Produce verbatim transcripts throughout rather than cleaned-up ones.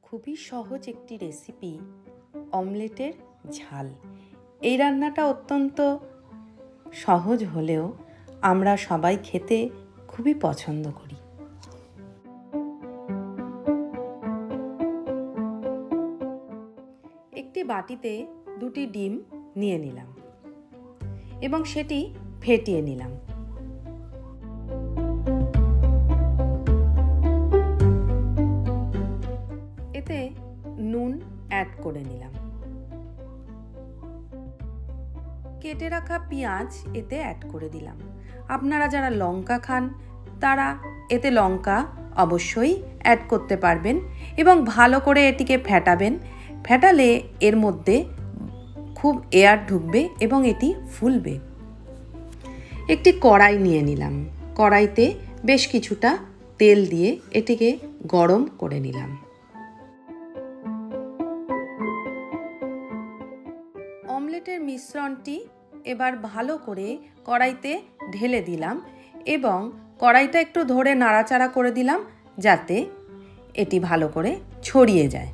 খুবই সহজ একটি রেসিপি অমলেটের ঝাল। এই রান্নাটা অত্যন্ত সহজ হলেও আমরা সবাই খেতে খুবই পছন্দ করি। একটি বাটিতে দুটি ডিম নিয়ে নিলাম এবং সেটি ফেটিয়ে নিলাম। এতে নুন অ্যাড করে নিলাম। কেটে রাখা পেঁয়াজ এতে অ্যাড করে দিলাম। আপনারা যারা লঙ্কা খান তারা এতে লঙ্কা অবশ্যই অ্যাড করতে পারবেন এবং ভালো করে এটিকে ফেটাবেন। ফেটালে এর মধ্যে খুব এয়ার ঢুকবে এবং এটি ফুলবে। একটি কড়াই নিয়ে নিলাম। কড়াইতে বেশ কিছুটা তেল দিয়ে এটিকে গরম করে নিলাম। অমলেটের মিশ্রণটি এবার ভালো করে কড়াইতে ঢেলে দিলাম এবং কড়াইটা একটু ধরে নাড়াচাড়া করে দিলাম যাতে এটি ভালো করে ছড়িয়ে যায়।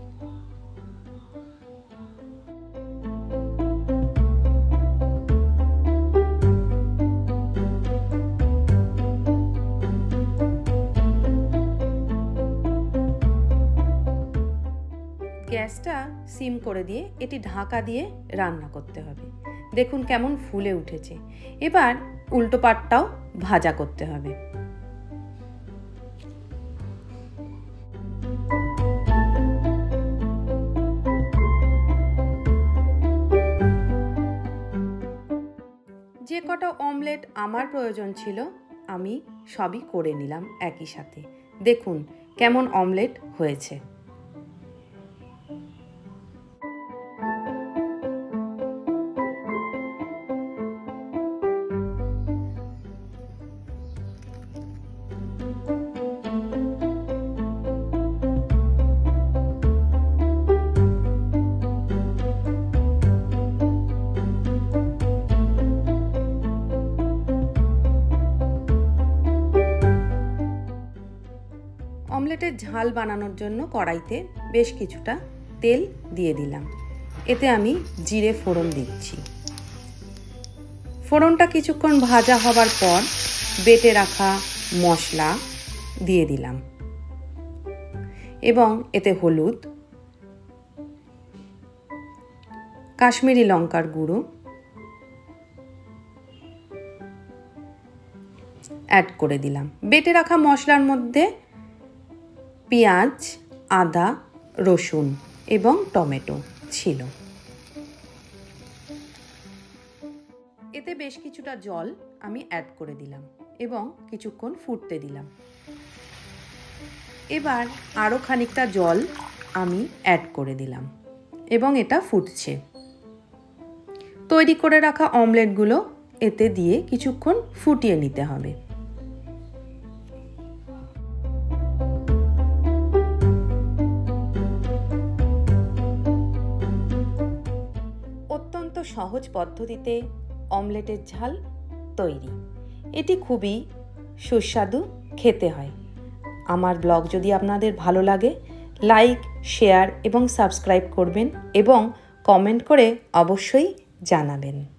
গ্যাসটা সিম করে দিয়ে এটি ঢাকা দিয়ে রান্না করতে হবে। দেখুন কেমন ফুলে উঠেছে। এবার উল্টো পাটটাও ভাজা করতে হবে। যে কটা অমলেট আমার প্রয়োজন ছিল আমি সবই করে নিলাম একই সাথে। দেখুন কেমন অমলেট হয়েছে। অমলেটের ঝাল বানানোর জন্য কড়াইতে বেশ কিছুটা তেল দিয়ে দিলাম। এতে আমি জিরে ফোড়ন দিচ্ছি। ফোড়নটা কিছুক্ষণ ভাজা হবার পর বেটে রাখা মশলা দিয়ে দিলাম এবং এতে হলুদ, কাশ্মীরি লঙ্কার গুঁড়ো অ্যাড করে দিলাম। বেটে রাখা মশলার মধ্যে পেঁয়াজ, আদা, রসুন এবং টমেটো ছিল। এতে বেশ কিছুটা জল আমি অ্যাড করে দিলাম এবং কিছুক্ষণ ফুটতে দিলাম। এবার আরও খানিকটা জল আমি অ্যাড করে দিলাম এবং এটা ফুটছে। তৈরি করে রাখা অমলেটগুলো এতে দিয়ে কিছুক্ষণ ফুটিয়ে নিতে হবে। অত্যন্ত সহজ পদ্ধতিতে অমলেটের ঝাল তৈরি। এটি খুবই সুস্বাদু খেতে হয়। আমার ব্লগ যদি আপনাদের ভালো লাগে লাইক, শেয়ার এবং সাবস্ক্রাইব করবেন এবং কমেন্ট করে অবশ্যই জানাবেন।